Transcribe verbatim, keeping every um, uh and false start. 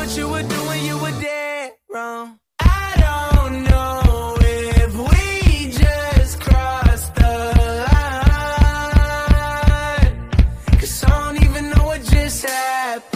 what you were doing, you were dead wrong. I don't know if we just crossed the line, 'cause I don't even know what just happened.